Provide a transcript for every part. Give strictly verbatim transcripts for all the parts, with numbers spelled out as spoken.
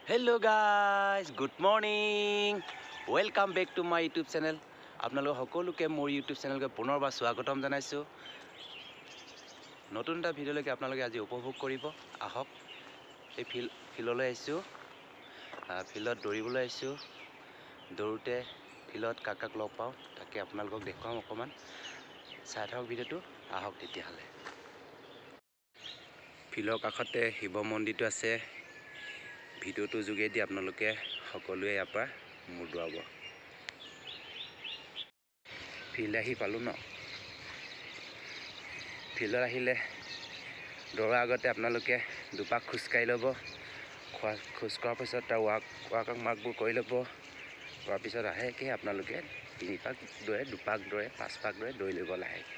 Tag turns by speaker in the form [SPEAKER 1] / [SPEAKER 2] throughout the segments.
[SPEAKER 1] Hello guys, good morning. Welcome back to my YouTube channel. আপোনালোক সকলোকে মোৰ YouTube চেনেলকে পুনৰবাৰ স্বাগতম জনাইছো। নতুন এটা ভিডিঅ'লৈকে আপোনালোকে আজি উপভোগ কৰিব। আহক এই ফিল ফিললৈ আহিছো। ফিলত দৌৰিবলৈ আহিছো। দৌৰোতে ফিলত কাকাক লগ পাওঁ, তাকে আপোনালোকক দেখুৱাম অকমান। চাই থাকক ভিডিঅ'টো। আহক তেতিয়াহ'লে। ফিলৰ কাষতে শিৱ মন্দিৰটো আছে। ভিডিঅ'টো যোগেদি আপোনালোকে সকলোৱে ইয়াৰ পৰা মোৰ দৌৰাব। ফিল্ড আহি পালোঁ ন। ফিল্ডত আহিলে দৌৰাৰ আগতে আপোনালোকে দুপাক খোজকাঢ়ি ল'ব। খোৱা খোজ কঢ়াৰ পিছত তাৰ ৱাক ৱাক মাৰ্কবোৰ কৰি ল'ব। কৰাৰ পিছত লাহেকৈ আপোনালোকে তিনি পাক দৌৰে, দুপাক দৌৰে, পাঁচ পাক দৌৰে, দৌৰি ল'ব লাহেকৈ।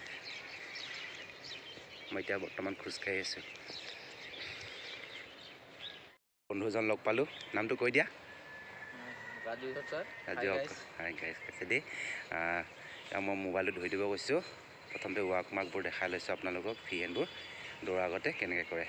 [SPEAKER 1] মই এতিয়া বৰ্তমান খোজকাঢ়ি আছোঁ। বন্ধুজন লগ পালোঁ, নামটো কৈ দিয়া।
[SPEAKER 2] Raju sir.
[SPEAKER 1] Raju hi guys কৈছে দেই। মই মোবাইলটো ধৰি দিব কৈছোঁ। প্ৰথমতে ৱাক মাৰ্কবোৰ দেখাই লৈছোঁ আপোনালোকক, ফ্ৰী হেণ্ডবোৰ দৌৰাৰ আগতে কেনেকৈ কৰে।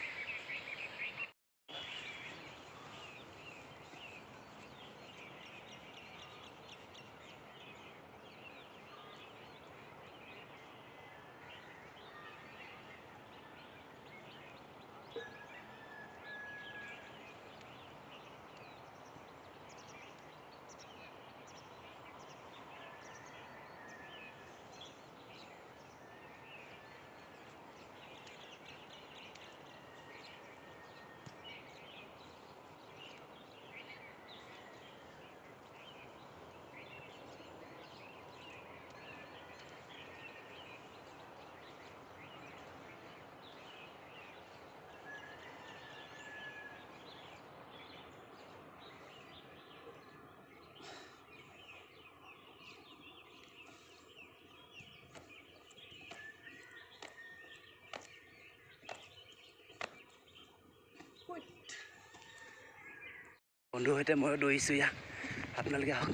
[SPEAKER 1] বন্ধুৰ সৈতে ময়ো দৌৰিছোঁ ইয়াত, আপোনালোকে আহক।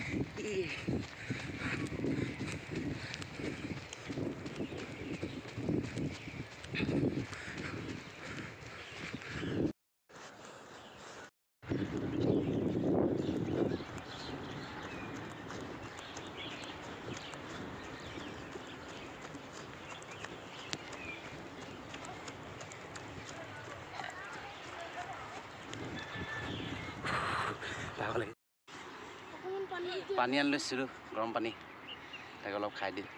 [SPEAKER 1] পানী আনি লৈছিলোঁ, গৰম পানী, তাকে অলপ খাই দিম।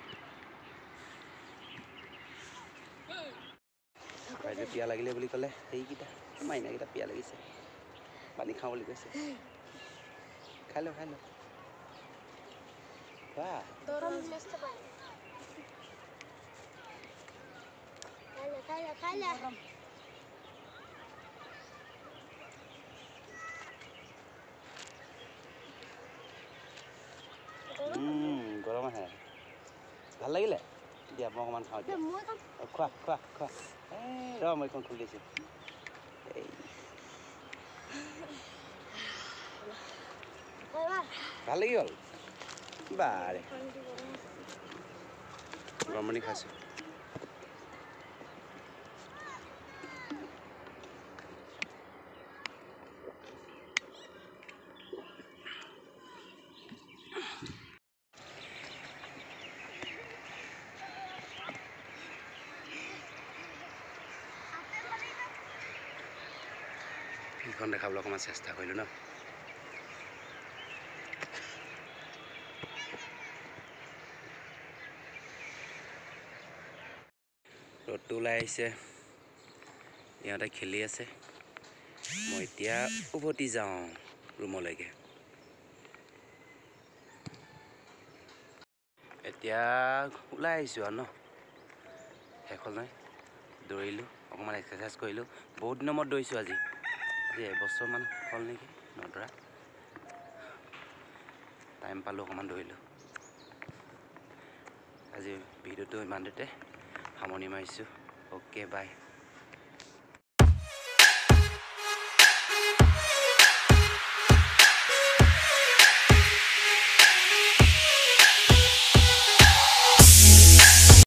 [SPEAKER 1] বাইদেউ পিয়া লাগিলে বুলি ক'লে, সেইকেইটা মাইনাকেইটা পিয়া লাগিছে, পানী খাওঁ বুলি কৈছে। খাই লওঁ খাই লওঁ গৰম আহে, ভাল লাগিলে। দিয়া মই অকণমান খাওঁ, খোৱা খোৱা খোৱা। এই ৰ মই এইখন খুলি দিছোঁ। এই ভাল লাগি গ'ল বাৰে, গৰম পানী খাইছোঁ। ফিল্ডখন দেখাবলৈ অকণমান চেষ্টা কৰিলোঁ ন। ৰ'দটো ওলাই আহিছে, ইহঁতে খেলি আছে। মই এতিয়া উভতি যাওঁ ৰুমলৈকে। এতিয়া ওলাই আহিছোঁ আৰু ন, শেষ হ'ল নহয়। দৌৰিলোঁ, অকণমান এক্সাৰচাইজ কৰিলোঁ। বহুত দিনৰ মূৰত দৌৰিছোঁ আজি, আজি এবছৰমান হ'ল নেকি নদৌৰা। টাইম পালোঁ, অকণমান দৌৰিলোঁ। আজি ভিডিঅ'টো ইমানতে সামৰণি মাৰিছোঁ। অ'কে বাই।